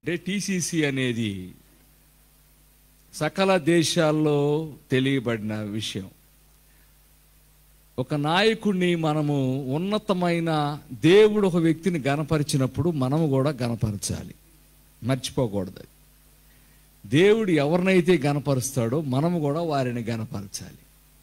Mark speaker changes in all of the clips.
Speaker 1: TCC అనేది సకల దేశాల్లో తెలియబడిన విషయం. ఒక నాయకుడిని మనము ఉన్నతమైన దేవుడు ఒక వ్యక్తిని గణపరిచినప్పుడు మనము కూడా గణపరచాలి, మర్చిపోకూడదు. దేవుడు ఎవరినైతే గణపరుస్తాడో మనము కూడా వారిని గణపరచాలి.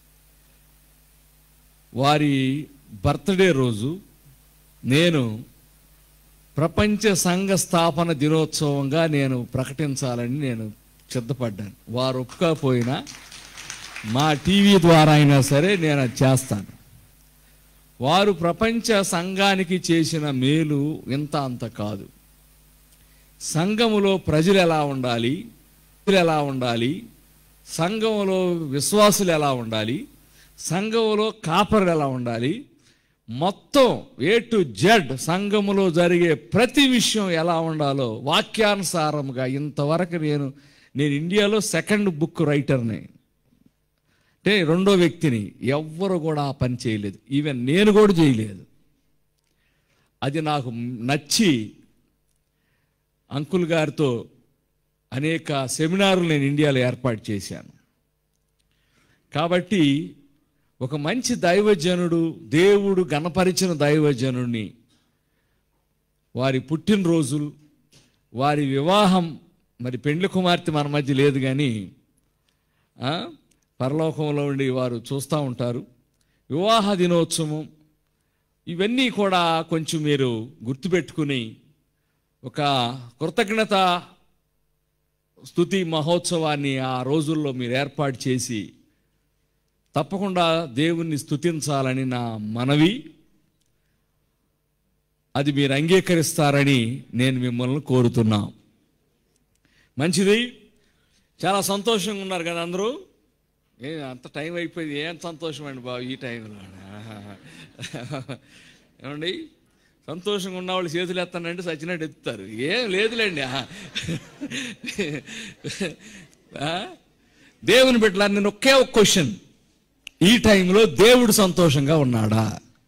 Speaker 1: వారి బర్త్డే రోజు నేను ప్రపంచ సంఘ స్థాపన దినోత్సవంగా నేను ప్రకటించాలని నేను సిద్ధపడ్డాను. వారు ఒప్పుకోకపోయినా మా టీవీ ద్వారా అయినా సరే నేను అది చేస్తాను. వారు ప్రపంచ సంఘానికి చేసిన మేలు ఇంత అంత కాదు. సంఘములో ప్రజలు ఎలా ఉండాలి, ఎలా ఉండాలి, సంఘములో విశ్వాసులు ఎలా ఉండాలి, సంఘములో కాపరులు ఎలా ఉండాలి, మొత్తం A to Z సంఘములో జరిగే ప్రతి విషయం ఎలా ఉండాలో వాక్యానుసారముగా ఇంతవరకు నేను ఇండియాలో సెకండ్ బుక్ రైటర్ని, అంటే రెండో వ్యక్తిని. ఎవ్వరు కూడా ఆ పని చేయలేదు, ఈవెన్ నేను కూడా చేయలేదు. అది నాకు నచ్చి అంకుల్ గారితో అనేక సెమినార్లు నేను ఇండియాలో ఏర్పాటు చేశాను. కాబట్టి ఒక మంచి దైవజనుడు, దేవుడు గణపరిచిన దైవజనుడిని వారి పుట్టినరోజులు, వారి వివాహం, మరి పెండ్లి కుమార్తె మన మధ్య లేదు కానీ పరలోకంలో ఉండి వారు చూస్తూ ఉంటారు, వివాహ దినోత్సవం, ఇవన్నీ కూడా కొంచెం మీరు గుర్తుపెట్టుకుని ఒక కృతజ్ఞత స్తుతి మహోత్సవాన్ని ఆ రోజుల్లో మీరు ఏర్పాటు చేసి తప్పకుండా దేవుణ్ణి స్తుతించాలని నా మనవి. అది మీరు అంగీకరిస్తారని నేను మిమ్మల్ని కోరుతున్నా. మంచిది, చాలా సంతోషంగా ఉన్నారు కదా అందరూ. అంత టైం అయిపోయింది, ఏం సంతోషం అండి బాబు ఈ టైంలో. ఏమండి, సంతోషంగా ఉన్నవాళ్ళు చేతులు ఎత్తానంటే సచ్చినట్టు ఎత్తుతారు. ఏం లేదులేండి. దేవుని బిడ్డలా, నేను ఒకే ఒక క్వశ్చన్, ఈ టైంలో దేవుడు సంతోషంగా ఉన్నాడా?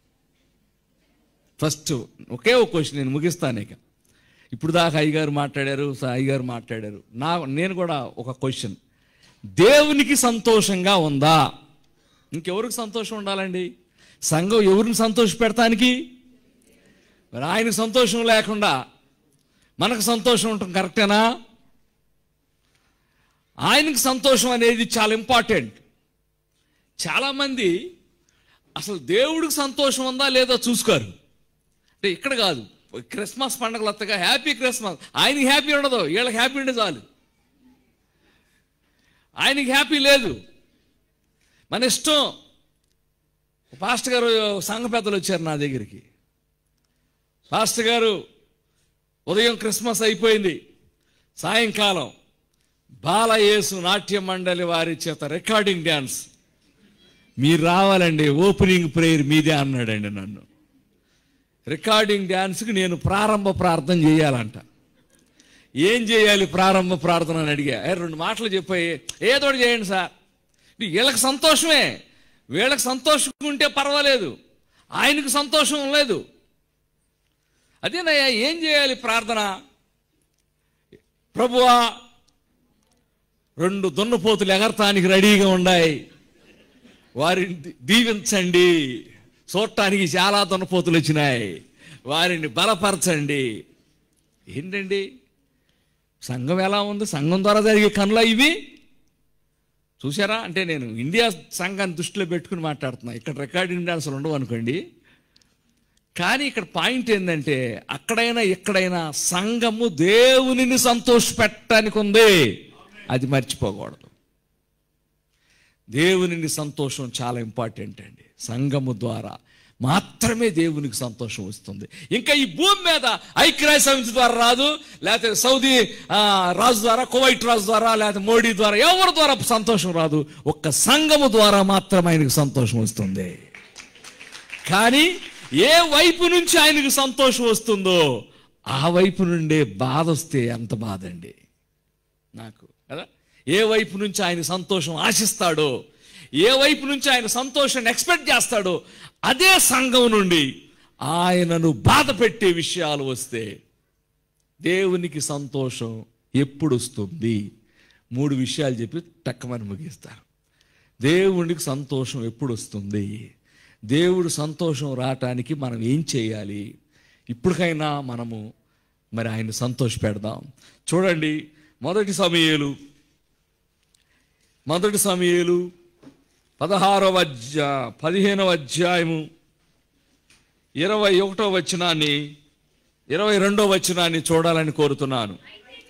Speaker 1: ఫస్ట్ ఒకే ఒక క్వశ్చన్, నేను ముగిస్తాను. ఇక ఇప్పుడు దాకా అయ్యగారు మాట్లాడారు, అయ్యగారు మాట్లాడారు, నేను కూడా ఒక క్వశ్చన్, దేవునికి సంతోషంగా ఉందా? ఇంకెవరికి సంతోషం ఉండాలండి? సంఘం ఎవరిని సంతోష పెడతానికి? మరి ఆయన సంతోషం లేకుండా మనకు సంతోషం ఉండటం కరెక్టేనా? ఆయనకు సంతోషం అనేది చాలా ఇంపార్టెంట్. చాలామంది అసలు దేవుడికి సంతోషం ఉందా లేదో చూసుకోరు. అంటే ఇక్కడ కాదు, క్రిస్మస్ పండుగలు వత్తగా హ్యాపీ క్రిస్మస్, ఆయనకి హ్యాపీ ఉండదు, వీళ్ళకి హ్యాపీ ఉండే చాలు. ఆయనకి హ్యాపీ లేదు, మన ఇష్టం. పాస్టర్ గారు సంఘ పెద్దలు వచ్చారు నా దగ్గరికి. పాస్టర్ గారు, ఉదయం క్రిస్మస్ అయిపోయింది, సాయంకాలం బాలయేసు నాట్య మండలి వారి చేత రికార్డింగ్ డ్యాన్స్, మీరు రావాలండి, ఓపెనింగ్ ప్రేయర్ మీదే అన్నాడండి. నన్ను రికార్డింగ్ డ్యాన్స్కి నేను ప్రారంభ ప్రార్థన చేయాలంట. ఏం చేయాలి ప్రారంభ ప్రార్థన అని అడిగా. 2 మాటలు చెప్పాయి, ఏదో చేయండి సార్. వీళ్ళకి సంతోషమే, వీళ్ళకి సంతోషం ఉంటే పర్వాలేదు, ఆయనకు సంతోషం లేదు. అదేనయ్యా, ఏం చేయాలి ప్రార్థన? ప్రభువా, 2 దున్నపోతులు ఎగరటానికి రెడీగా ఉన్నాయి, వారిని దీవించండి. చూడటానికి చాలా దున్నపోతులు వచ్చినాయి, వారిని బలపరచండి. ఏంటండి సంఘం ఎలా ఉంది? సంఘం ద్వారా జరిగే కనుల ఇవి చూసారా? అంటే నేను ఇండియా సంఘాన్ని దృష్టిలో పెట్టుకుని మాట్లాడుతున్నా. ఇక్కడ రికార్డింగ్ డాన్సులు ఉండవు అనుకోండి, కానీ ఇక్కడ పాయింట్ ఏంటంటే అక్కడైనా ఇక్కడైనా సంఘము దేవునిని సంతోషపెట్టడానికి ఉంది, అది మర్చిపోకూడదు. దేవునిని సంతోషం చాలా ఇంపార్టెంట్ అండి. సంఘము ద్వారా మాత్రమే దేవునికి సంతోషం వస్తుంది. ఇంకా ఈ భూమి మీద ఐక్యరాజ్య సమితి ద్వారా రాదు, లేకపోతే సౌదీ రాజు ద్వారా, కువైట్ రాజు ద్వారా, లేకపోతే మోడీ ద్వారా, ఎవరి ద్వారా సంతోషం రాదు. ఒక్క సంఘము ద్వారా మాత్రమే ఆయనకు సంతోషం వస్తుంది. కానీ ఏ వైపు నుంచి ఆయనకు సంతోషం వస్తుందో ఆ వైపు నుండే బాధ వస్తే ఎంత బాధ అండి నాకు కదా. ఏ వైపు నుంచి ఆయన సంతోషం ఆశిస్తాడో, ఏ వైపు నుంచి ఆయన సంతోషాన్ని ఎక్స్పెక్ట్ చేస్తాడో అదే సంఘం నుండి ఆయనను బాధ పెట్టే విషయాలు వస్తే దేవునికి సంతోషం ఎప్పుడు వస్తుంది? 3 విషయాలు చెప్పి టక్కమని ముగిస్తారు. దేవునికి సంతోషం ఎప్పుడు వస్తుంది? దేవుడు సంతోషం రావటానికి మనం ఏం చేయాలి? ఇప్పటికైనా మనము మరి ఆయన సంతోష పెడదాం. చూడండి, మొదటి సమూయేలు 15వ అధ్యాయము 21వ వచనాన్ని 22వ వచనాన్ని చూడాలని కోరుతున్నాను.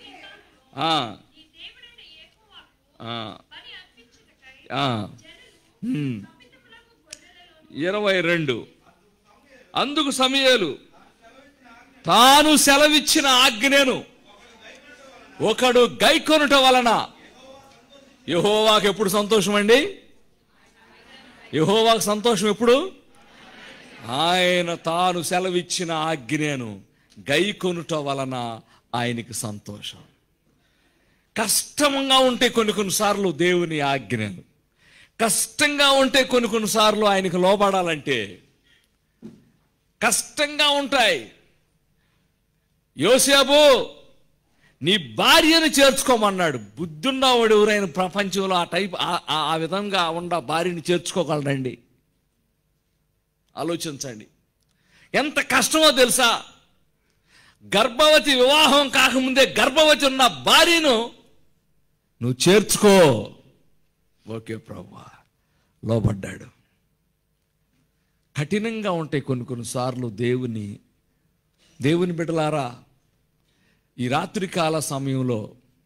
Speaker 1: 22. అందుకు సమూయేలు తాను సెలవిచ్చిన ఆజ్ఞను ఒకడు గైకొనుట వలన యెహోవాకు ఎప్పుడు సంతోషం అండి? యెహోవాకు సంతోషం ఎప్పుడు? ఆయన తాను సెలవిచ్చిన ఆజ్ఞను గైకొనుట వలన ఆయనకి సంతోషం. కష్టంగా ఉంటే కొన్నిసార్లు దేవుని ఆజ్ఞలు, కష్టంగా ఉంటే కొన్నిసార్లు ఆయనకు లోబడాలంటే కష్టంగా ఉంటాయి. యోసేపు నీ భార్యను చేర్చుకోమన్నాడు. బుద్ధున్నవాడు ఎవరైనా ప్రపంచంలో ఆ విధంగా ఉన్న భార్యని చేర్చుకోగలరండి? ఆలోచించండి. ఎంత కష్టమో తెలుసా? గర్భవతి, వివాహం కాకముందే గర్భవతి ఉన్న భార్యను నువ్వు చేర్చుకో. ఓకే ప్రభువా, లోబడ్డాడు. కఠినంగా ఉంటాయి కొన్నిసార్లు దేవుని బిడ్డలారా. ఈ రాత్రికాల సమయంలో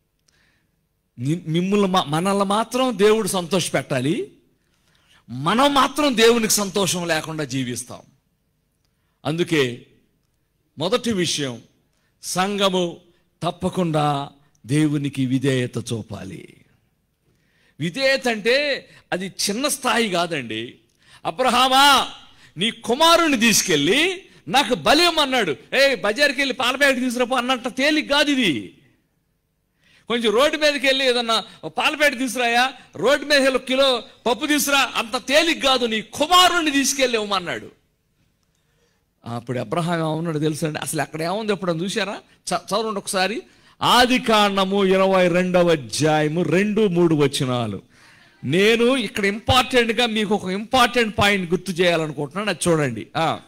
Speaker 1: మనల్ని మాత్రం దేవుడు సంతోష పెట్టాలి, మనం మాత్రం దేవునికి సంతోషం లేకుండా జీవిస్తాం. అందుకే మొదటి విషయం, సంఘము తప్పకుండా దేవునికి విధేయత చూపాలి. విధేయత అంటే అది చిన్న స్థాయి కాదండి. అబ్రహామా, నీ కుమారుని తీసుకెళ్ళి నాకు బలియమన్నాడు, బజార్కి వెళ్ళి పాల ప్యాకెట్ తీసుకురాపో అన్నంత తేలిక కాదు ఇది. కొంచెం రోడ్డు మీదకి వెళ్ళి ఏదన్నా పాల ప్యాకెట్ తీసుకురాయా, రోడ్డు మీద వెళ్ళి 1 కిలో పప్పు తీసుకురా, అంత తేలిక కాదు. నీ కుమారుణ్ణి తీసుకెళ్ళి ఇవ్వమన్నాడు. అప్పుడు అబ్రహాం ఏమన్నాడు తెలుసా అండి? అసలు అక్కడ ఏముంది ఎప్పుడన్నా చూసారా? చదవండి ఒకసారి. ఆదికాండము 22వ అధ్యాయము 2-3 వచనాలు. నేను ఇక్కడ ఇంపార్టెంట్గా మీకు ఒక ఇంపార్టెంట్ పాయింట్ గుర్తు చేయాలనుకుంటున్నాను, అది చూడండి.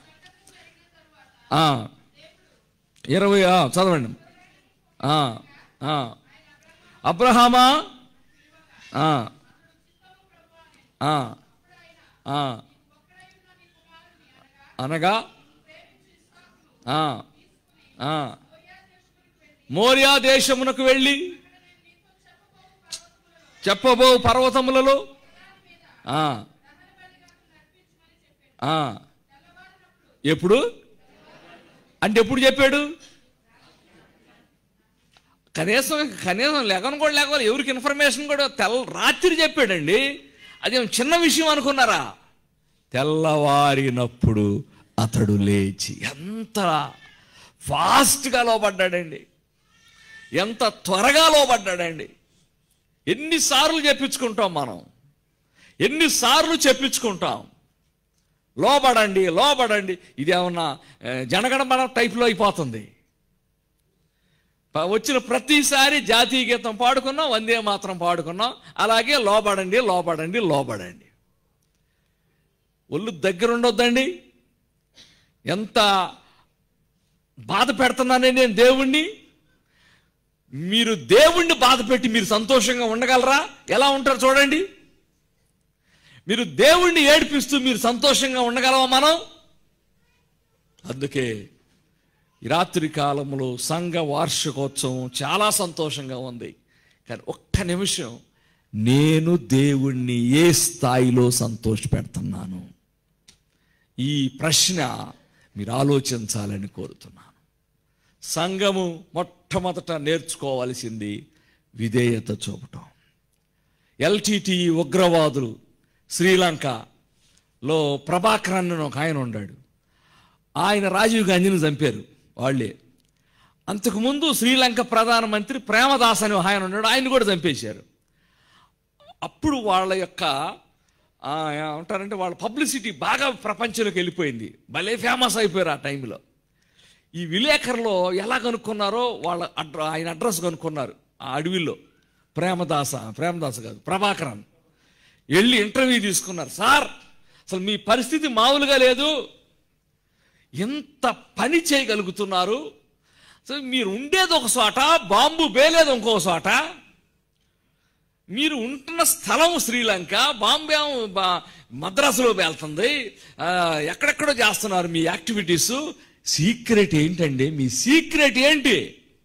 Speaker 1: 20 చదవండి. అబ్రహామా, అనగా మోరియా దేశమునకు వెళ్ళి చెప్పబో పర్వతములలో ఎప్పుడు అంటే ఎప్పుడు చెప్పాడు? కనీసం లేకను కూడా లేకపోతే ఎవరికి ఇన్ఫర్మేషన్ కూడా రాత్రి చెప్పాడండి. అదేం చిన్న విషయం అనుకున్నారా? తెల్లవారినప్పుడు అతడు లేచి. ఎంత ఫాస్ట్గా లోబడ్డాడండి, ఎంత త్వరగా లోబడ్డాడండి. ఎన్నిసార్లు చెప్పించుకుంటాం మనం, ఎన్నిసార్లు చెప్పించుకుంటాం, లోబడండి లోబడండి. ఇదేమన్నా జనగణమన టైప్లో అయిపోతుంది. వచ్చిన ప్రతిసారి జాతీయ గీతం పాడుకున్నాం, వందే మాత్రం పాడుకున్నాం, అలాగే లోబడండి లోబడండి లోబడండి. ఒళ్ళు దగ్గర ఉండొద్దండి. ఎంత బాధ పెడుతున్నానే నేను దేవుణ్ణి. మీరు దేవుణ్ణి బాధ పెట్టి మీరు సంతోషంగా ఉండగలరా? ఎలా ఉంటారు చూడండి. మీరు దేవుణ్ణి ఏడిపిస్తూ మీరు సంతోషంగా ఉండగలవా మనం? అందుకే ఈ రాత్రి కాలంలో సంఘ వార్షికోత్సవం చాలా సంతోషంగా ఉంది. కానీ ఒక్క నిమిషం, నేను దేవుణ్ణి ఏ స్థాయిలో సంతోష పెడుతున్నాను? ఈ ప్రశ్న మీరు ఆలోచించాలని కోరుతున్నాను. సంఘము మొట్టమొదట నేర్చుకోవాల్సింది విధేయత చూపటం. ఎల్టీటీ ఉగ్రవాదులు శ్రీలంకలో ప్రభాకరన్ అని ఒక ఆయన ఉన్నాడు. ఆయన రాజీవ్ గాంధీని చంపారు వాళ్ళే. అంతకుముందు శ్రీలంక ప్రధానమంత్రి ప్రేమదాస్ అని ఆయన ఉన్నాడు, ఆయన కూడా చంపేశారు. అప్పుడు వాళ్ళ యొక్క ఏమంటారంటే వాళ్ళ పబ్లిసిటీ బాగా ప్రపంచంలోకి వెళ్ళిపోయింది, భలే ఫేమస్ అయిపోయారు ఆ టైంలో. ఈ విలేకరులో ఎలా కనుక్కున్నారో ఆయన అడ్రస్ కనుక్కున్నారు. ఆ అడవిలో ప్రేమదాస కాదు, ప్రభాకరన్ వెళ్ళి ఇంటర్వ్యూ తీసుకున్నారు. సార్, అసలు మీ పరిస్థితి మామూలుగా లేదు, ఎంత పని చేయగలుగుతున్నారు, అసలు మీరు ఉండేది ఒక చోట, బాంబు బేలేదు ఇంకో చోట, మీరు ఉంటున్న స్థలం శ్రీలంక, బాంబే మద్రాసులో వెళ్తుంది, ఎక్కడెక్కడో చేస్తున్నారు మీ యాక్టివిటీస్, సీక్రెట్ ఏంటండి, మీ సీక్రెట్ ఏంటి?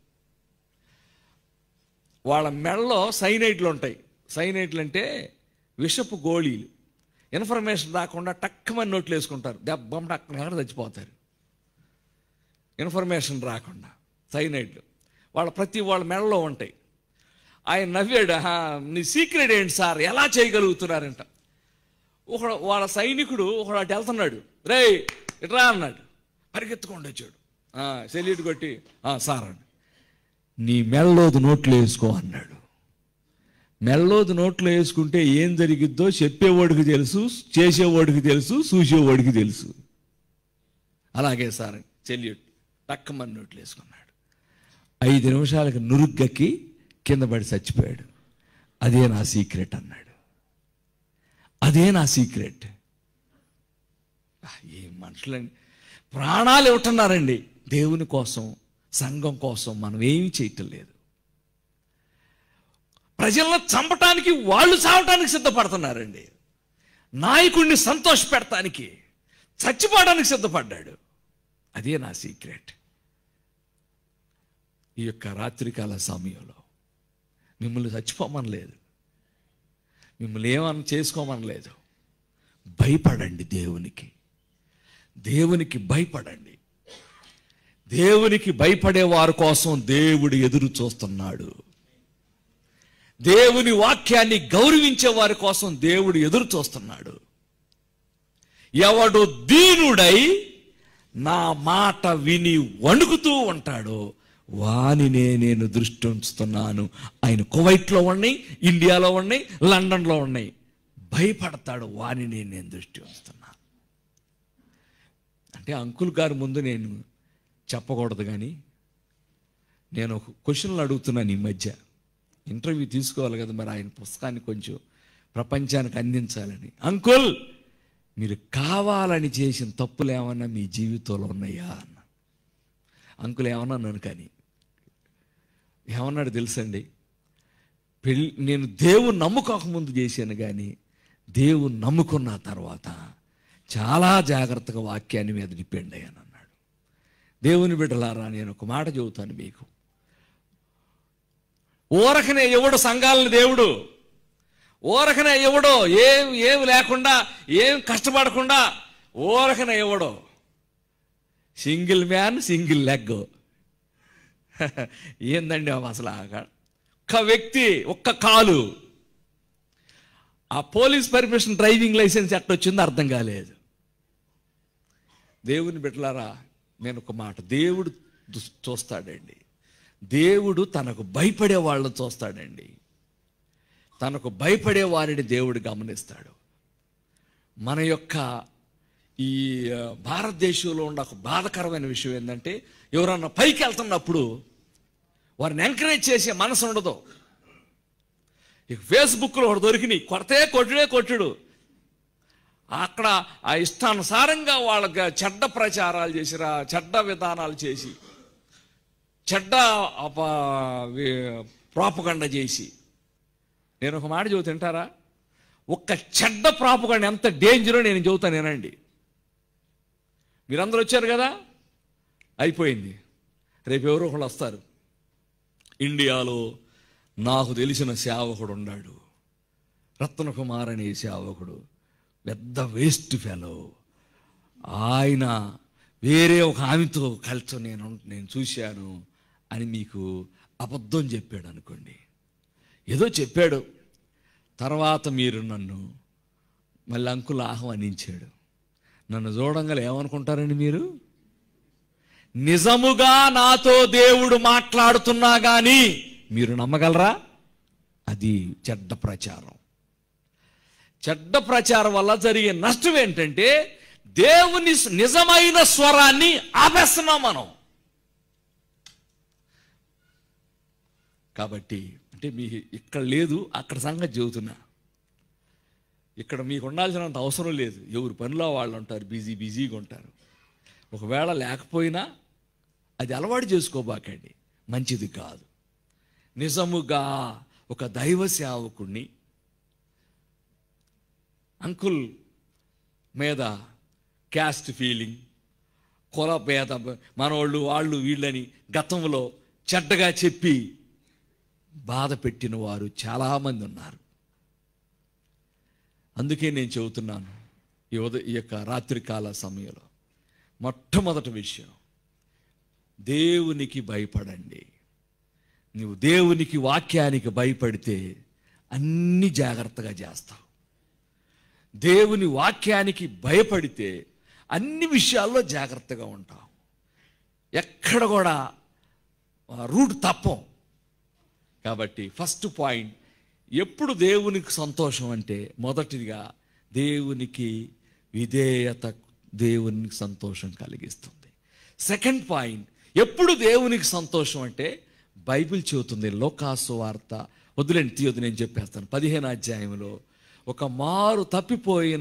Speaker 1: వాళ్ళ మెడలో సైనైడ్లు ఉంటాయి. సైనైడ్లు అంటే విషపు గోళీలు. ఇన్ఫర్మేషన్ రాకుండా టక్కుమని నోట్లు వేసుకుంటారు, దెబ్బం అక్కడ చచ్చిపోతారు. ఇన్ఫర్మేషన్ రాకుండా సైనైడ్లు వాళ్ళ మెడలో ఉంటాయి. ఆయన నవ్వాడు, నీ సీక్రెట్ ఏంటి సార్, ఎలా చేయగలుగుతున్నారంట. వాళ్ళ సైనికుడు ఒకడు అటు వెళ్తున్నాడు, రే ఇట్రా అన్నాడు, పరిగెత్తుಕೊಂಡು వచ్చాడు, సెల్యూట్ కొట్టి సార్ అండి, నీ మెడలోది నోట్లు వేసుకో అన్నాడు. మెడలోది నోట్లో వేసుకుంటే ఏం జరిగిద్దో చెప్పేవాడికి తెలుసు, చేసేవాడికి తెలుసు, చూసేవాడికి తెలుసు. అలాగే సార్ సెల్యూట్ టక్కమని నోట్లు వేసుకున్నాడు. 5 నిమిషాలకు నురుగ్గకి కింద పడి చచ్చిపోయాడు. అదే నా సీక్రెట్ అన్నాడు. అదే నా సీక్రెట్. ఏం మనుషులండి, ప్రాణాలు ఇవ్వటున్నారండి దేవుని కోసం, సంఘం కోసం. మనం ఏమీ చేయటం లేదు. ప్రజలను చంపటానికి వాళ్ళు చావటానికి సిద్ధపడుతున్నారండి. నాయకుడిని సంతోష పెడతానికి చచ్చిపోవడానికి సిద్ధపడ్డాడు. అదే నా సీక్రెట్. ఈ యొక్క రాత్రికాల సమయంలో మిమ్మల్ని చచ్చిపోమనలేదు, మిమ్మల్ని ఏమన్నా చేసుకోమనలేదు. భయపడండి దేవునికి, దేవునికి భయపడండి. దేవునికి భయపడే వారి కోసం దేవుడు ఎదురు చూస్తున్నాడు. దేవుని వాక్యాన్ని గౌరవించే వారి కోసం దేవుడు ఎదురు చూస్తున్నాడు. ఎవడు దీనుడై నా మాట విని వణుకుతూ ఉంటాడో వానినే నేను దృష్టి ఉంచుతున్నాను. ఆయన కువైట్లో ఉన్నాయి, ఇండియాలో ఉన్నాయి, లండన్లో ఉన్నాయి. భయపడతాడు, వానినే నేను దృష్టి ఉంచుతున్నాను. అంటే అంకుల్ గారి ముందు నేను చెప్పకూడదు, కానీ నేను ఒక క్వశ్చన్లు అడుగుతున్నాను. ఈ మధ్య ఇంటర్వ్యూ తీసుకోవాలి కదా, మరి ఆయన పుస్తకాన్ని కొంచెం ప్రపంచానికి అందించాలని. అంకుల్, మీరు కావాలని చేసిన తప్పులు ఏమన్నా మీ జీవితంలో ఉన్నాయా అన్న. అంకుల్ ఏమన్నాను, కానీ ఏమన్నాడు తెలుసండి, నేను దేవుని నమ్ముకోకముందు చేశాను, కానీ దేవుని నమ్ముకున్న తర్వాత చాలా జాగ్రత్తగా వాక్యాన్ని మీద డిపెండ్ అయ్యాను అన్నాడు. దేవుని బిడ్డలారా, నేను ఒక మాట చెబుతాను మీకు. ఊరకనే ఎవడు సంఘాలను దేవుడు, ఊరకనే ఎవడో ఏం లేకుండా, ఏం కష్టపడకుండా ఊరకనే ఎవడో. Single man single leg. ఏందండి అసలు ఒక్క వ్యక్తి, ఒక్క కాలు. ఆ పోలీస్ పర్మిషన్, డ్రైవింగ్ లైసెన్స్ ఎట్టొచ్చిందో అర్థం కాలేదు. దేవుని బిడ్డలారా, నేను ఒక మాట, దేవుడు చూస్తాడండి. దేవుడు తనకు భయపడే వాళ్ళని చూస్తాడండి. తనకు భయపడే వారిని దేవుడు గమనిస్తాడు. మన యొక్క ఈ భారతదేశంలో ఉన్న ఒక బాధకరమైన విషయం ఏంటంటే, ఎవరన్నా పైకి వెళ్తున్నప్పుడు వారిని ఎంకరేజ్ చేసే మనసు ఉండదు. ఇక ఫేస్బుక్లో ఒకటి దొరికినాయి, కొట్టుడు. అక్కడ ఆ ఇష్టానుసారంగా వాళ్ళకి చెడ్డ ప్రచారాలు చేసిరా, చెడ్డ విధానాలు చేసి, చెడ్డ ప్రాపగండ చేసి. నేను ఒక మాట చెబుతుంటారా, ఒక్క చెడ్డ ప్రాపగండ ఎంత డేంజరో నేను చెబుతాను వినండి. మీరందరూ వచ్చారు కదా, అయిపోయింది. రేపు ఎవరో ఒకళ్ళు వస్తారు. ఇండియాలో నాకు తెలిసిన సేవకుడు ఉన్నాడు, రత్న కుమార్ అనే సేవకుడు, పెద్ద వేస్ట్ ఫెలో. ఆయన వేరే ఒక ఆమెతో కలిసి నేను చూశాను అని మీకు అబద్ధం చెప్పాడు అనుకోండి. ఏదో చెప్పాడు, తర్వాత మీరు నన్ను మళ్ళీ అంకుల్ ఆహ్వానించాడు. నన్ను చూడంగానే ఏమనుకుంటారండి మీరు? నిజముగా నాతో దేవుడు మాట్లాడుతున్నా కానీ మీరు నమ్మగలరా? అది చెడ్డ ప్రచారం. చెడ్డ ప్రచారం వల్ల జరిగే నష్టం ఏంటంటే, దేవుని నిజమైన స్వరాన్ని ఆపేస్తున్నాం మనం. కాబట్టి అంటే మీ ఇక్కడ లేదు, అక్కడ సంగతి చెబుతున్నా. ఇక్కడ మీకు ఉండాల్సినంత అవసరం లేదు. ఎవరు పనిలో వాళ్ళు ఉంటారు, బిజీగా ఉంటారు. ఒకవేళ లేకపోయినా అది అలవాటు చేసుకోబాకండి, మంచిది కాదు. నిజముగా ఒక దైవ సేవకుణ్ణి అంకుల్ మీద క్యాస్ట్ ఫీలింగ్, కుల భేద, మనోళ్ళు వాళ్ళు వీళ్ళని గతంలో చెడ్డగా చెప్పి బాధ పెట్టిన వారు చాలామంది ఉన్నారు. అందుకే నేను చెబుతున్నాను ఈ యొక్క రాత్రికాల సమయంలో మొట్టమొదటి విషయం, దేవునికి భయపడండి. నువ్వు దేవునికి వాక్యానికి భయపడితే అన్ని జాగ్రత్తగా చేస్తావు. దేవుని వాక్యానికి భయపడితే అన్ని విషయాల్లో జాగ్రత్తగా ఉంటావు. ఎక్కడ కూడా రూట్ తప్పం. కాబట్టి ఫస్ట్ పాయింట్, ఎప్పుడు దేవునికి సంతోషం అంటే మొదటిగా దేవునికి విధేయత దేవునికి సంతోషం కలిగిస్తుంది. సెకండ్ పాయింట్, ఎప్పుడు దేవునికి సంతోషం అంటే బైబిల్ చెబుతుంది. లోకాసు వార్త వదిలేండి, తీయొద్దు, నేను చెప్పేస్తాను. 15వ అధ్యాయంలో ఒక మారు తప్పిపోయిన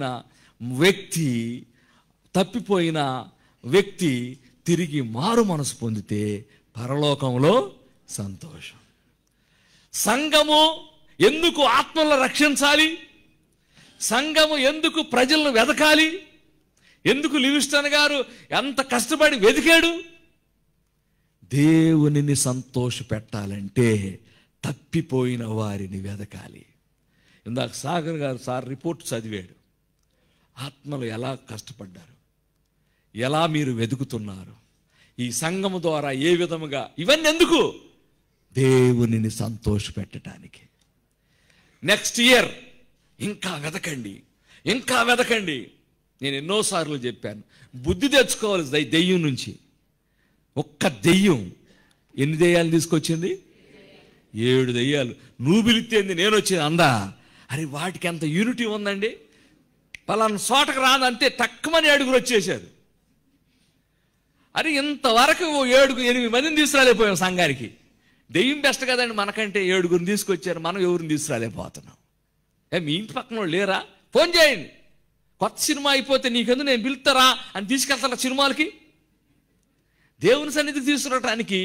Speaker 1: వ్యక్తి తిరిగి మారు మనసు పొందితే పరలోకంలో సంతోషం. సంఘము ఎందుకు ఆత్మలను రక్షించాలి? సంఘము ఎందుకు ప్రజలను వెతకాలి? ఎందుకు లివిస్టన్ గారు ఎంత కష్టపడి వెతికాడు? దేవునిని సంతోష పెట్టాలంటే తప్పిపోయిన వారిని వెతకాలి. ఇందాక సాగర్ గారు రిపోర్ట్ చదివాడు. ఆత్మలు ఎలా కష్టపడ్డారు, ఎలా మీరు వెతుకుతున్నారు, ఈ సంఘము ద్వారా ఏ విధముగా, ఇవన్నీ ఎందుకు? దేవునిని సంతోష పెట్టడానికి. నెక్స్ట్ ఇయర్ ఇంకా వెతకండి, ఇంకా వెతకండి. నేను ఎన్నోసార్లు చెప్పాను, బుద్ధి తెచ్చుకోవాలి దెయ్యం నుంచి. ఒక్క దెయ్యం ఎన్ని దెయ్యాలు తీసుకొచ్చింది? 7 దెయ్యాలు. నువ్వు పిలిస్తేంది, నేను వచ్చేది అందా? అరే వాటికి ఎంత యూనిటీ ఉందండి. పలానా చోటకు రాదంటే తక్కువని 7 వచ్చేసారు. అరే ఇంతవరకు 7-8 మందిని తీసుకురాలేకపోయాం సంఘానికి. దెయ్యం బెస్ట్ కదండి, మనకంటే 7 తీసుకొచ్చారు, మనం ఎవరిని తీసుకురాలేకపోతున్నాం. మీ ఇంటి పక్కన వాళ్ళు లేరా? ఫోన్ చేయండి. కొత్త సినిమా అయిపోతే నీకెందుకు, నేను పిలుస్తారా అని తీసుకెళ్తారా సినిమాలకి? దేవుని సన్నిధికి తీసుకురావటానికి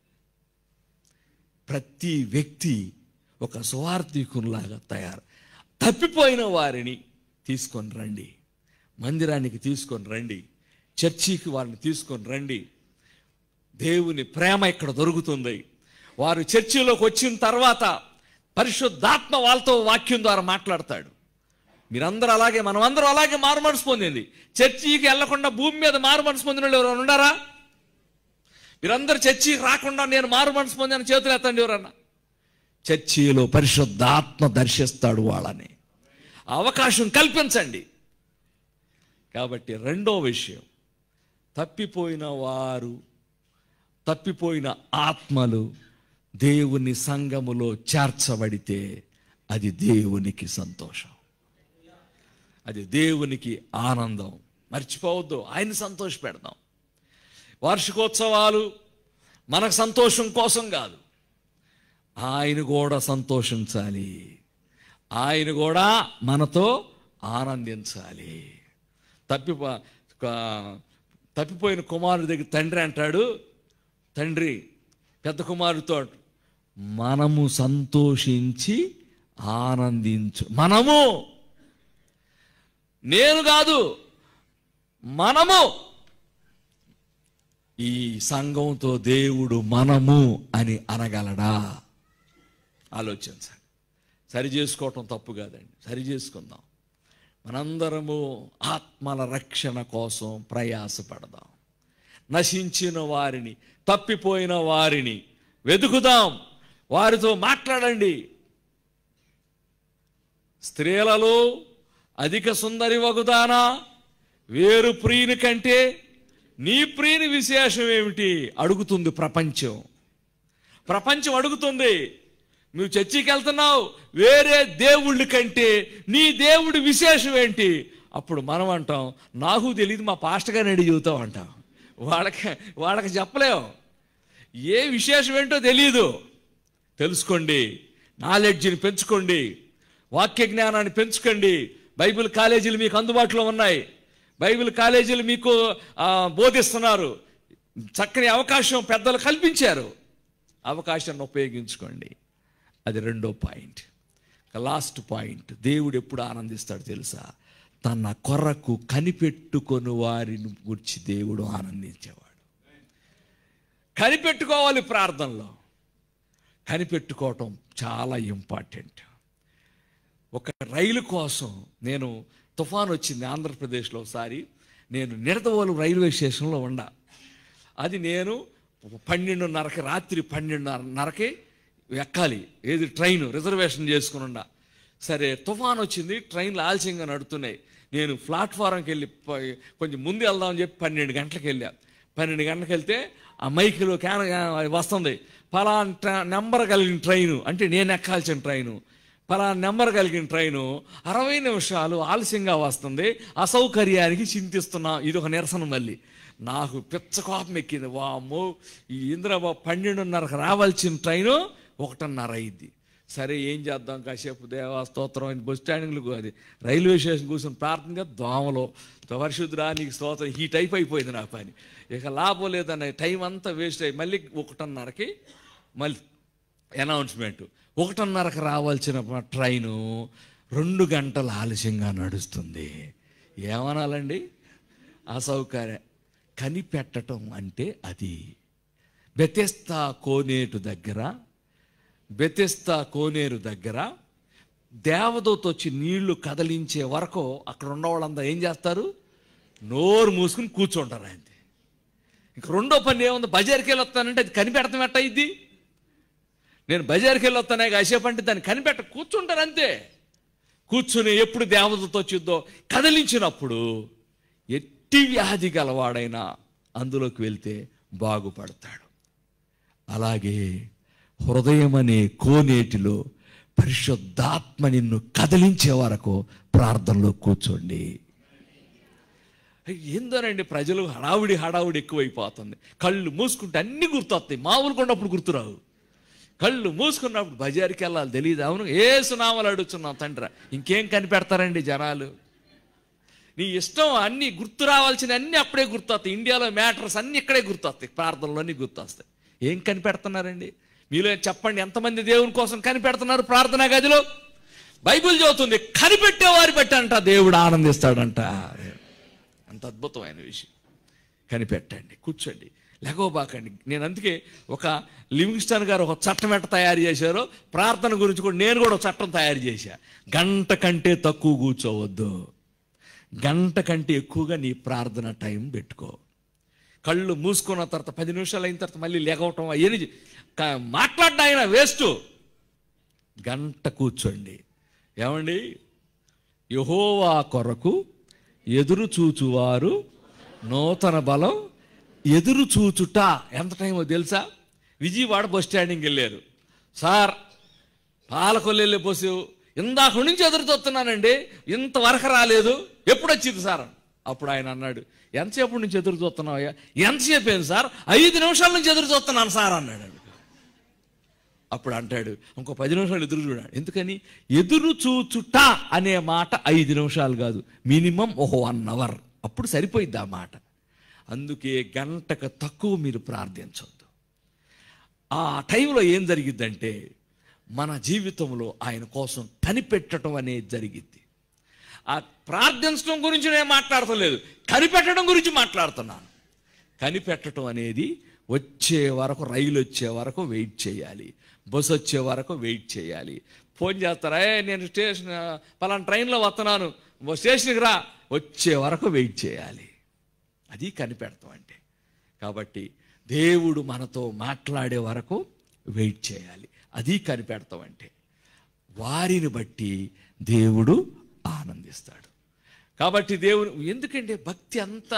Speaker 1: ప్రతి వ్యక్తి ఒక సువార్థికునిలాగా తయారు. తప్పిపోయిన వారిని తీసుకొని రండి, మందిరానికి తీసుకొని రండి, చర్చికి వారిని తీసుకొని రండి. దేవుని ప్రేమ ఇక్కడ దొరుకుతుంది. వారు చర్చిలోకి వచ్చిన తర్వాత పరిశుద్ధాత్మ వాళ్ళతో వాక్యం ద్వారా మాట్లాడతాడు. మీరందరూ అలాగే, మనమందరం అలాగే మారు మనసు పొందింది. చర్చికి వెళ్లకుండా భూమి మీద మారు మనసు పొందిన వాళ్ళు ఎవరైనా ఉన్నారా? మీరందరూ చర్చికి రాకుండా నేను మారు మనసు పొందిన చేతులు ఎత్తండి ఎవరన్నా. చర్చిలో పరిశుద్ధాత్మ దర్శిస్తాడు వాళ్ళని. అవకాశం కల్పించండి. కాబట్టి రెండో విషయం, తప్పిపోయిన ఆత్మలు దేవుని సంఘములో చేర్చబడితే అది దేవునికి సంతోషం, అది దేవునికి ఆనందం. మర్చిపోవద్దు, ఆయన సంతోష పెడదాం. వార్షికోత్సవాలు మనకు సంతోషం కోసం కాదు, ఆయన కూడా సంతోషించాలి, ఆయన కూడా మనతో ఆనందించాలి. తప్పిపోయిన కుమారుడి దగ్గర తండ్రి అంటాడు, తండ్రి పెద్ద కుమారుడితో, మనము సంతోషించి ఆనందించు. నేను కాదు, మనము. ఈ సంఘంతో దేవుడు మనము అని అనగలడా? ఆలోచించండి. సరి చేసుకోవటం తప్పు కాదండి, సరి చేసుకుందాం. మనందరము ఆత్మల రక్షణ కోసం ప్రయాసపడదాం. నశించిన వారిని, తప్పిపోయిన వారిని వెతుకుదాం, వారితో మాట్లాడండి. స్త్రీలలో అధిక సుందరి వగుదానా, వేరు ప్రియుని కంటే నీ ప్రియుని విశేషం ఏమిటి అడుగుతుంది ప్రపంచం అడుగుతుంది. నువ్వు చర్చికి వెళ్తున్నావు, వేరే దేవుళ్ళ కంటే నీ దేవుడి విశేషం ఏంటి? అప్పుడు మనం అంటాం, నాకు తెలియదు, మా పాస్టర్ గారిని అడిగి చెబుతాం అంటాం. వాళ్ళకి చెప్పలేం, ఏ విశేషం ఏంటో తెలియదు. తెలుసుకోండి, నాలెడ్జ్ని పెంచుకోండి, వాక్య జ్ఞానాన్ని పెంచుకోండి. బైబిల్ కాలేజీలు మీకు అందుబాటులో ఉన్నాయి, బైబిల్ కాలేజీలు మీకు బోధిస్తున్నారు. చక్కని అవకాశం పెద్దలు కల్పించారు, అవకాశాన్ని ఉపయోగించుకోండి. అది రెండో పాయింట్. లాస్ట్ పాయింట్, దేవుడు ఎప్పుడు ఆనందిస్తాడు తెలుసా? తన కొరకు కనిపెట్టుకొని వారిని గురించి దేవుడు ఆనందించేవాడు. కనిపెట్టుకోవాలి, ప్రార్థనలో కనిపెట్టుకోవటం చాలా ఇంపార్టెంట్. ఒక రైలు కోసం నేను తుఫాన్ వచ్చింది ఆంధ్రప్రదేశ్లో ఒకసారి. నేను నిడదవోలు రైల్వే స్టేషన్లో ఉండా. అది నేను 12:30కి, రాత్రి 12:30కి ఎక్కాలి. ఏది ట్రైన్ రిజర్వేషన్ చేసుకుని ఉండా. సరే, తుఫాన్ వచ్చింది, ట్రైన్లు ఆలస్యంగా నడుతున్నాయి. నేను ప్లాట్ఫారంకి వెళ్ళి కొంచెం ముందు వెళ్దామని చెప్పి 12 గంటలకు వెళ్ళా. 12 గంటలకు వెళ్తే ఆ మైకులో వస్తుంది, పలానా నెంబర్ కలిగిన ట్రైను, అంటే నేను ఎక్కాల్సిన ట్రైను, పలానా నెంబర్ కలిగిన ట్రైను 60 నిమిషాలు ఆలస్యంగా వస్తుంది, అసౌకర్యానికి చింతిస్తున్నాం. ఇది ఒక నిరసన. మళ్ళీ నాకు పిచ్చ కోపం ఎక్కింది. వామ్మో, ఈ ఇంద్రబాబు 12:30కి రావాల్సిన ట్రైను 1:30 అయింది. సరే, ఏం చేద్దాం, కాసేపు దేవా స్తోత్రం అని బస్ స్టాండింగ్లు అది రైల్వే స్టేషన్ కూర్చొని ప్రార్థనగా దోమలో పరిశుద్ధుడా నీకు స్తోత్రం, ఈ టైప్ అయిపోయింది నా పని. ఇక లాభం లేదన్న టైం అంతా వేస్ట్ అయ్యి మళ్ళీ 1:30కి మళ్ళీ అనౌన్స్మెంట్. 1:30కి రావాల్సిన ట్రైను 2 గంటలు ఆలస్యంగా నడుస్తుంది. ఏమనాలండి? అసౌకర్యం. కనిపెట్టడం అంటే అది. బెతెస్దా కోనేరు దగ్గర దేవదూత వచ్చి నీళ్లు కదిలించే వరకు అక్కడ ఉన్న వాళ్ళందరూ ఏం చేస్తారు? నోరు మూసుకుని కూర్చుంటారు. అంతే. ఇంక రెండో పని ఏముంది? బజార్కి వెళ్ళి వస్తానంటే అది కనిపెడతాం ఎట్ట అయింది? నేను బజార్కి వెళ్ళి వస్తానే కాసేపు అంటే దాన్ని కూర్చుంటారు అంతే. కూర్చుని ఎప్పుడు దేవదూత వచ్చిద్దో కదిలించినప్పుడు ఎట్టి వ్యాధి గలవాడైనా అందులోకి వెళ్తే బాగుపడతాడు. అలాగే హృదయం అనే కోనేటిలో పరిశుద్ధాత్మ నిన్ను కదిలించే వరకు ప్రార్థనలో కూర్చోండి. ఏందోనండి, ప్రజలు హడావుడి ఎక్కువైపోతుంది. కళ్ళు మూసుకుంటే అన్ని గుర్తొస్తాయి, మామూలు కొన్నప్పుడు గుర్తురావు. కళ్ళు మూసుకున్నప్పుడు బజార్కి వెళ్ళాలి తెలియదు. అవును, ఏసునామాలు అడుగుతున్నాం తండ్రి, ఇంకేం కనిపెడతారండి జనాలు? నీ ఇష్టం, అన్నీ గుర్తు రావాల్సిన అన్నీ అప్పుడే గుర్తొస్తాయి. ఇండియాలో మ్యాటర్స్ అన్నీ ఇక్కడే గుర్తొస్తాయి, ప్రార్థనలోనే గుర్తొస్తాయి. ఏం కనిపెడుతున్నారండి? మీలో చెప్పండి, ఎంతమంది దేవుని కోసం కనిపెడుతున్నారు ప్రార్థనా గదిలో? బైబిల్ చెబుతుంది, కనిపెట్టేవారి బట్టి అంట దేవుడు ఆనందిస్తాడంట. అంత అద్భుతమైన విషయం. కనిపెట్టండి, కూర్చోండి, లెగవబాకండి. నేను అందుకే ఒక లివింగ్స్టన్ గారు ఒక చట్టం ఎట్ట తయారు చేశారో ప్రార్థన గురించి కూడా నేను కూడా ఒక చట్టం తయారు చేశా. 1 గంట కంటే తక్కువ కూర్చోవద్దు, 1 గంట కంటే ఎక్కువగా నీ ప్రార్థన టైం పెట్టుకో. కళ్ళు మూసుకున్న తర్వాత 10 నిమిషాలు అయిన తర్వాత మళ్ళీ లేకపోవటం అవన్నీ మాట్లాడిన ఆయన వేస్ట్. 1 గంట కూర్చోండి. ఏమండి? యెహోవా కొరకు ఎదురు చూచువారు నూతన బలం ఎదురు చూచుట. ఎంత టైమో తెలుసా? విజయవాడ బస్ స్టాండింగ్కి వెళ్ళారు. సార్, పాలకొల్లు బస్సు ఇందాక నుంచి ఎదురు చూస్తున్నానండి, ఇంతవరకు రాలేదు, ఎప్పుడు వచ్చింది సార్? అప్పుడు ఆయన అన్నాడు, ఎంతసేపు నుంచి ఎదురు చూస్తున్నావయ్యా? ఎంతసేపు ఏంది సార్? 5 నిమిషాల నుంచి ఎదురు చూస్తున్నాను సార్ అన్నాడు. అప్పుడు అంటాడు, ఇంకో 10 నిమిషాలు ఎదురు చూడాడు. ఎందుకని? ఎదురు చూచుట అనే మాట 5 నిమిషాలు కాదు, మినిమం ఒక 1 అవర్. అప్పుడు సరిపోయిద్ది ఆ మాట. అందుకే 1 గంటకు తక్కువ మీరు ప్రార్థించొద్దు. ఆ టైంలో ఏం జరిగిద్దంటే మన జీవితంలో ఆయన కోసం కనిపెట్టడం అనేది జరిగిద్ది. ఆ ప్రార్థించడం గురించి నేను మాట్లాడతలేదు, కనిపెట్టడం గురించి మాట్లాడుతున్నాను. కనిపెట్టడం అనేది వచ్చే వరకు, రైలు వచ్చే వరకు వెయిట్ చేయాలి, బస్సు వచ్చే వరకు వెయిట్ చేయాలి. ఫోన్ చేస్తారా, నేను స్టేషన్ పలానా ట్రైన్లో వస్తున్నాను, స్టేషన్కి రా, వచ్చే వరకు వెయిట్ చేయాలి. అది కనిపెడతాం అంటే. కాబట్టి దేవుడు మనతో మాట్లాడే వరకు వెయిట్ చేయాలి. అది కనిపెడతాం అంటే. వారిని బట్టి దేవుడు ఆనందిస్తాడు. కాబట్టి దేవుడు, ఎందుకంటే భక్తి అంతా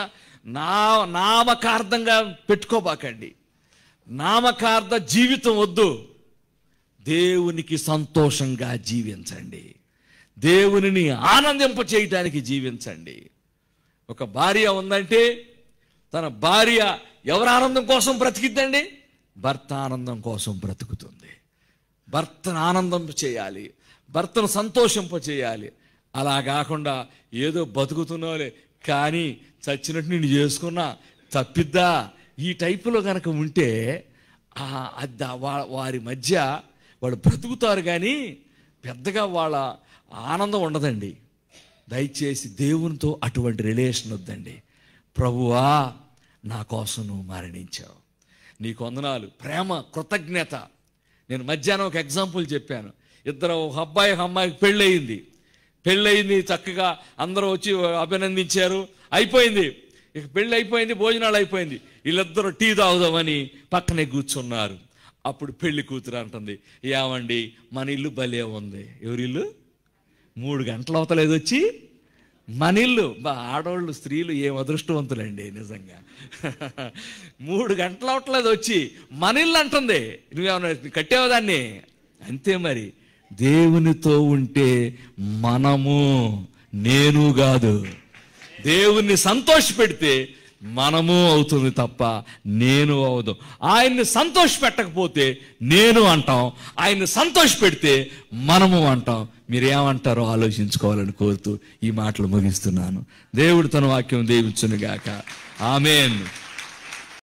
Speaker 1: నామకార్థంగా పెట్టుకోబాకండి. నామకార్థ జీవితం వద్దు. దేవునికి సంతోషంగా జీవించండి, దేవునిని ఆనందింప చేయటానికి జీవించండి. ఒక భార్య ఉందంటే తన భార్య ఎవరి ఆనందం కోసం బ్రతికిద్దండి? భర్త ఆనందం కోసం బ్రతుకుతుంది. భర్తను ఆనందింప చేయాలి, భర్తను సంతోషింప చేయాలి. అలా కాకుండా ఏదో బతుకుతున్నావులే కానీ చచ్చినట్టు నిన్ను చేసుకున్నా తప్పిద్దా, ఈ టైపులో కనుక ఉంటే వారి మధ్య వాళ్ళు బ్రతుకుతారు కానీ పెద్దగా వాళ్ళ ఆనందం ఉండదండి. దయచేసి దేవునితో అటువంటి రిలేషన్ వద్దండి. ప్రభువా నా కోసం నువ్వు మరణించావు, నీకు వందనాలు, ప్రేమ, కృతజ్ఞత. నేను మధ్యాహ్నం ఒక ఎగ్జాంపుల్ చెప్పాను. ఒక అబ్బాయి ఒక అమ్మాయికి పెళ్ళయింది, చక్కగా అందరూ వచ్చి అభినందించారు, అయిపోయింది. ఇక పెళ్ళి అయిపోయింది, భోజనాలు అయిపోయింది, వీళ్ళిద్దరూ టీ తాగుదామని పక్కనే కూర్చున్నారు. అప్పుడు పెళ్లి కూతురు అంటుంది, ఏమండి మన ఇల్లు భలే ఉంది. ఎవరిల్లు? 3 గంటలు అవతలేదు వచ్చి మన ఇల్లు. ఆడవాళ్ళు స్త్రీలు ఏం అదృష్టవంతులండి నిజంగా. 3 గంటలు అవట్లేదు వచ్చి మన ఇల్లు అంటుంది. నువ్వేమన్నా కట్టేవా దాన్ని? అంతే మరి. దేవునితో ఉంటే నేను కాదు, దేవుణ్ణి సంతోష పెడితే మనము అవుతుంది తప్ప నేను అవదు. ఆయన్ని సంతోష పెట్టకపోతే నేను అంటాం, ఆయన్ని సంతోష పెడితే మనము అంటాం. మీరేమంటారో ఆలోచించుకోవాలని కోరుతూ ఈ మాటలు ముగిస్తున్నాను. దేవుడు తన వాక్యం దీవించునుగాక. ఆమేన్.